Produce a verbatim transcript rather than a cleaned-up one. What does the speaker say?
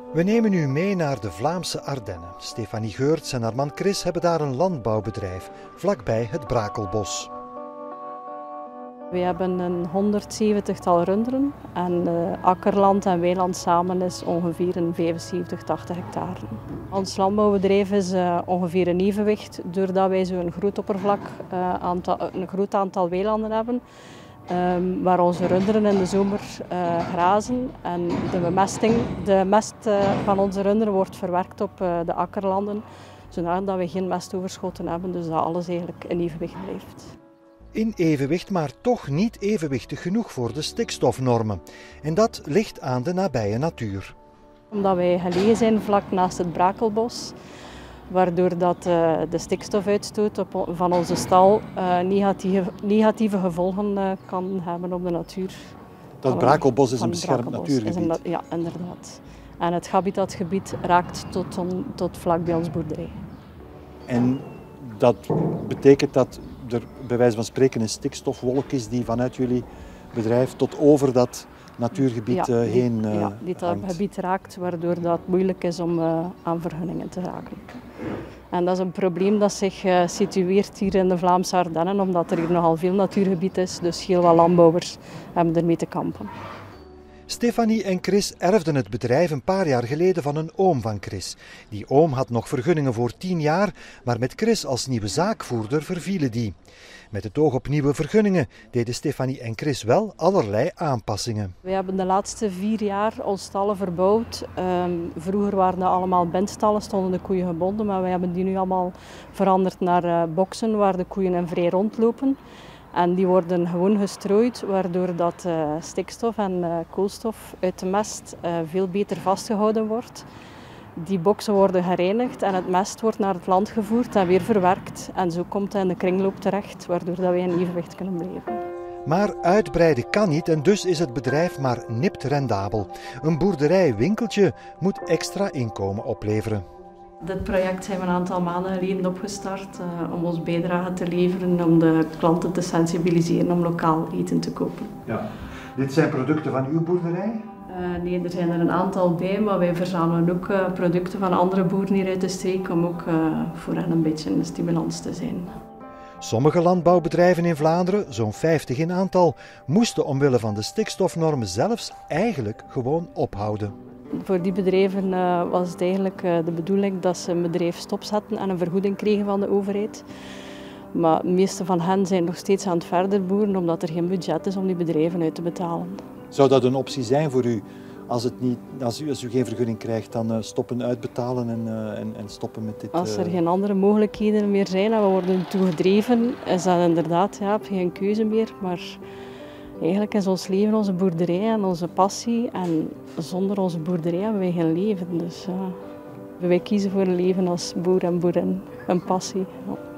We nemen u mee naar de Vlaamse Ardennen. Stefanie Geurts en haar man Chris hebben daar een landbouwbedrijf, vlakbij het Brakelbos. We hebben een honderdzeventigtal runderen en uh, akkerland en weiland samen is ongeveer een vijfenzeventig, tachtig hectare. Ons landbouwbedrijf is uh, ongeveer een evenwicht doordat wij zo'n groot oppervlak, uh, aantal, een groot aantal weilanden hebben. Um, waar onze runderen in de zomer uh, grazen en de bemesting, de mest uh, van onze runderen wordt verwerkt op uh, de akkerlanden, zodat we geen mestoverschotten hebben, dus dat alles eigenlijk in evenwicht blijft. In evenwicht, maar toch niet evenwichtig genoeg voor de stikstofnormen. En dat ligt aan de nabije natuur. Omdat wij gelegen zijn vlak naast het Brakelbos, waardoor dat, uh, de stikstofuitstoot op, van onze stal uh, negatieve, negatieve gevolgen uh, kan hebben op de natuur. Dat Brakelbos is een beschermd natuurgebied? Een, ja, inderdaad. En het habitatgebied raakt tot, on, tot vlak bij ons boerderij. En dat betekent dat er bij wijze van spreken een stikstofwolk is die vanuit jullie bedrijf tot over dat natuurgebied ja, die, heen uh, Ja, die dat gebied raakt, waardoor dat moeilijk is om uh, aan vergunningen te raken. En dat is een probleem dat zich uh, situeert hier in de Vlaamse Ardennen, omdat er hier nogal veel natuurgebied is, dus heel wat landbouwers hebben ermee te kampen. Stefanie en Chris erfden het bedrijf een paar jaar geleden van een oom van Chris. Die oom had nog vergunningen voor tien jaar, maar met Chris als nieuwe zaakvoerder vervielen die. Met het oog op nieuwe vergunningen deden Stefanie en Chris wel allerlei aanpassingen. We hebben de laatste vier jaar onze stallen verbouwd. Um, vroeger waren dat allemaal bindstallen, stonden de koeien gebonden, maar we hebben die nu allemaal veranderd naar uh, boksen waar de koeien in vrij rondlopen. En die worden gewoon gestrooid, waardoor dat uh, stikstof en uh, koolstof uit de mest uh, veel beter vastgehouden wordt. Die boksen worden gereinigd en het mest wordt naar het land gevoerd en weer verwerkt. En zo komt het in de kringloop terecht, waardoor dat wij in evenwicht kunnen blijven. Maar uitbreiden kan niet en dus is het bedrijf maar nipt rendabel. Een boerderijwinkeltje moet extra inkomen opleveren. Dit project zijn we een aantal maanden geleden opgestart uh, om ons bijdrage te leveren, om de klanten te sensibiliseren om lokaal eten te kopen. Ja. Dit zijn producten van uw boerderij? Uh, nee, er zijn er een aantal bij, maar wij verzamelen ook uh, producten van andere boeren hier uit de streek om ook uh, voor hen een beetje een stimulans te zijn. Sommige landbouwbedrijven in Vlaanderen, zo'n vijftig in aantal, moesten omwille van de stikstofnormen zelfs eigenlijk gewoon ophouden. Voor die bedrijven uh, was het eigenlijk uh, de bedoeling dat ze een bedrijf stopzetten en een vergoeding kregen van de overheid. Maar de meeste van hen zijn nog steeds aan het verder boeren omdat er geen budget is om die bedrijven uit te betalen. Zou dat een optie zijn voor u? Als, het niet, als, u, als u geen vergunning krijgt, dan uh, stoppen uitbetalen en, uh, en, en stoppen met dit... Uh... Als er geen andere mogelijkheden meer zijn en we worden toegedreven, is dat inderdaad ja, geen keuze meer. Maar eigenlijk is ons leven onze boerderij en onze passie. En zonder onze boerderij hebben wij geen leven. Dus uh, wij kiezen voor een leven als boer en boerin. Een passie. Ja.